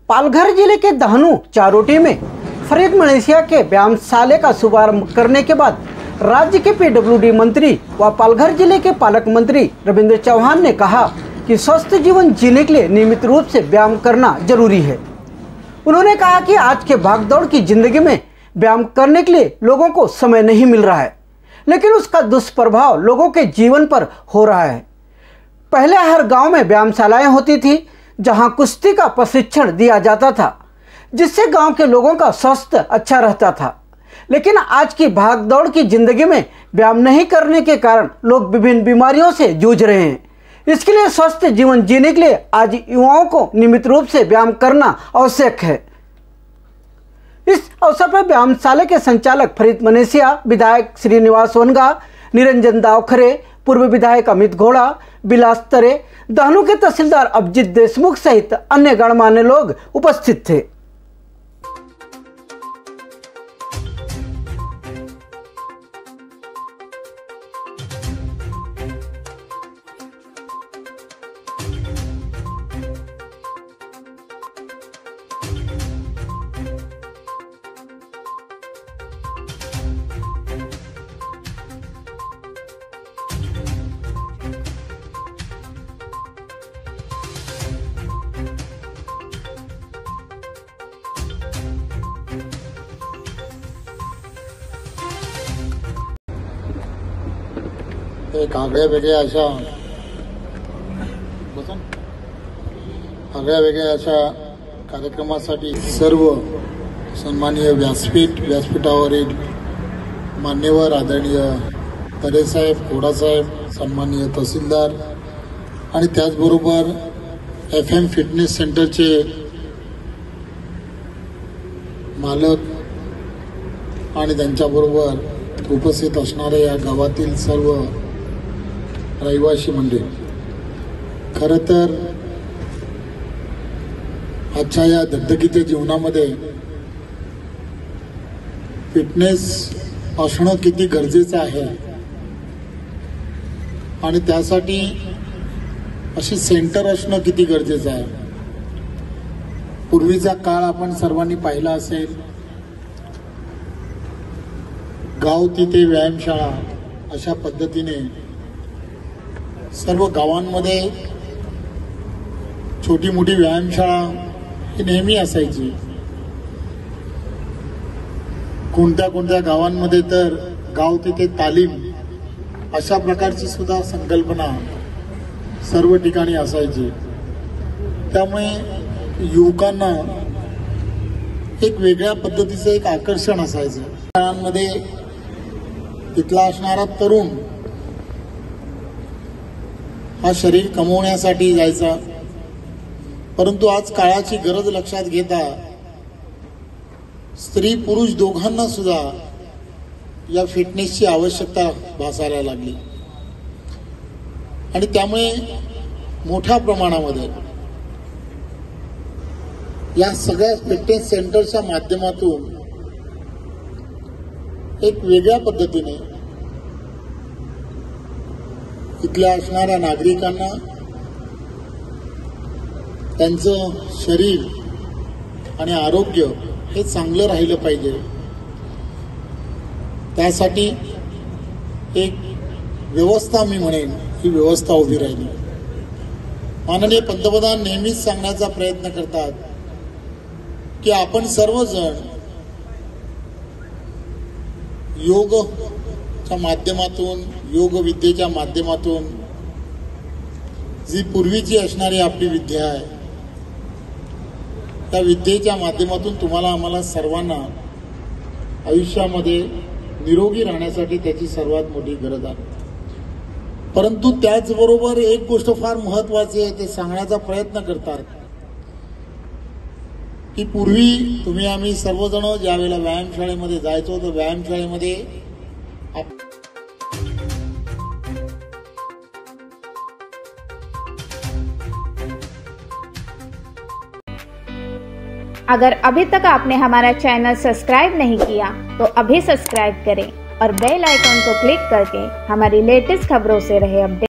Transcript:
पालघर जिले के दहनू चारोटी में फरीद मलेशिया के व्यायामशाला का शुभारंभ करने के बाद राज्य के पीडब्ल्यूडी मंत्री व पालघर जिले के पालक मंत्री रविंद्र चौहान ने कहा कि स्वस्थ जीवन जीने के लिए नियमित रूप से व्यायाम करना जरूरी है। उन्होंने कहा कि आज के भागदौड़ की जिंदगी में व्यायाम करने के लिए लोगों को समय नहीं मिल रहा है, लेकिन उसका दुष्प्रभाव लोगों के जीवन पर हो रहा है। पहले हर गांव में व्यायामशालाएं होती थी जहां कुश्ती का प्रशिक्षण दिया जाता था, जिससे गांव के लोगों का स्वास्थ्य अच्छा रहता था। लेकिन आज की भागदौड़ की जिंदगी में व्यायाम नहीं करने के कारण लोग विभिन्न बीमारियों से जूझ रहे हैं। इसके लिए स्वस्थ जीवन जीने के लिए आज युवाओं को नियमित रूप से व्यायाम करना आवश्यक है। इस अवसर पर व्यायामशाला के संचालक फरीद मलेशिया, विधायक श्रीनिवास वनगा, निरंजन दावखरे, पूर्व विधायक अमित घोड़ा, बिलास तरे, दहनू के तहसीलदार अभिजीत देशमुख सहित अन्य गणमान्य लोग उपस्थित थे। एक आगळ्या वेगळ्या अशा कार्यक्रमासाठी सर्व सन्माननीय व्यासपीठावरील मान्यवर आदरणीय तरेसाहेब, घोडासाहेब, सन्माननीय तहसीलदार आणि त्याचबरोबर FM फिटनेस सेंटरचे मालक आणि त्यांच्याबरोबर उपस्थित असणारे या गावातील सर्व रहिवासी मंडळी, खरं तर आजच्या या धगधगीच्या जीवनामध्ये फिटनेस असणं किती गरजेचं आहे आणि त्यासाठी अशी सेंटर असणं किती गरजेचं आहे। पूर्वीचा काळ आपण सर्वांनी पाहिला असेल, गाव तिथे व्यायामशाळा अशा पद्धतीने सर्व गावांमध्ये छोटी मोठी व्यायामशाळा ही नेहमी असायची। कोणत्या गावांमध्ये तर गाव तिथे तालीम अशा प्रकारची सुद्धा संकल्पना सर्व ठिकाणी असायची। त्यामुळे युवकांना एक वेगळ्या पद्धतीचं एक आकर्षण असायचं। शाळांमध्ये तिथला असणारा तरुण हा शरीर कमवण्यासाठी जायचा, परंतु आज काळाची गरज लक्षात घेता स्त्री पुरुष दोघांना सुद्धा या फिटनेसची आवश्यकता भासायला लागली आणि त्यामुळे मोठ्या प्रमाणामध्ये या सगळ्या फिटनेस सेंटरच्या माध्यमातून एक वेगळ्या पद्धतीने इथल्या असणाऱ्या नागरिकांना त्यांचं शरीर आणि आरोग्य हे चांगलं राहिलं पाहिजे, त्यासाठी एक व्यवस्था, मी म्हणेन ही व्यवस्था उभी राहिली। माननीय पंतप्रधान नेहमीच सांगण्याचा प्रयत्न करतात की आपण सर्वजण योगच्या माध्यमातून, योग विद्येच्या माध्यमातून जी पूर्वीची असणारी आपली विद्या आहे, त्या विद्येच्या माध्यमातून तुम्हाला आम्हाला सर्वांना आयुष्यामध्ये निरोगी राहण्यासाठी त्याची सर्वात मोठी गरज आहे। परंतु त्याचबरोबर एक गोष्ट फार महत्वाची आहे, ते सांगण्याचा प्रयत्न करतात की पूर्वी तुम्ही आम्ही सर्वजण ज्या वेळेला व्यायामशाळेमध्ये जायचो तर व्यायामशाळेमध्ये अगर अभी तक आपने हमारा चैनल सब्सक्राइब नहीं किया तो अभी सब्सक्राइब करें और बेल आइकन को क्लिक करके हमारी लेटेस्ट खबरों से रहे अपडेट।